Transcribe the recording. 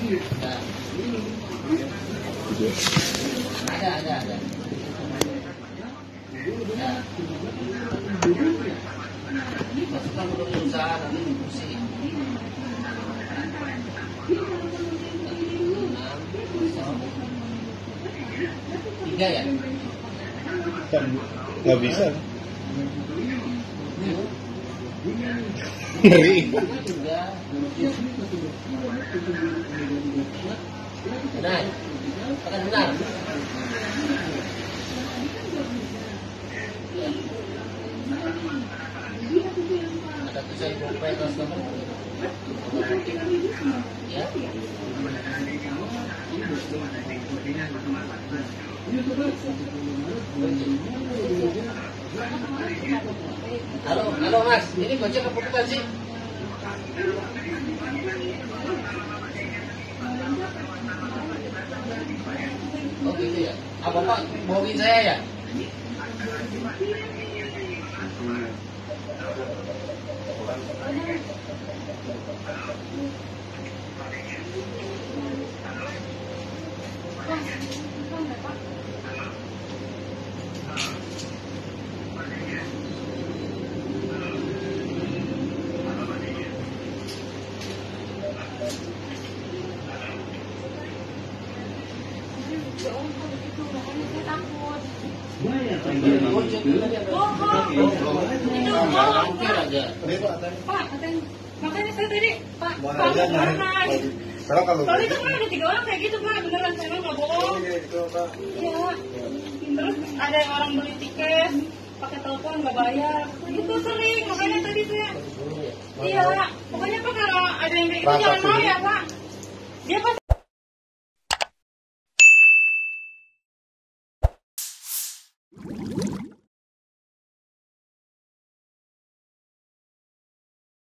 Ada. Masukkan untuk usaha nanti kursi. 3 ya? Kan nggak bisa. Ngeri. Benar. Akan benar. Ada tulisan dompet atas nama. Ya. Halo Mas, ini Gojek apa bukan sih? Oh gitu ya. Apa Pak bohongin saya ya? Makanya saya tadi Pak kalau itu kan ada 3 orang kayak gitu Pak, beneran saya nggak bohong. Iya. Terus ada orang beli tiket pakai telepon nggak bayar, itu sering. Makanya tadi saya, iya. Pokoknya Pak kalau ada yang kayak gitu jangan mau ya Pak. Dia Pak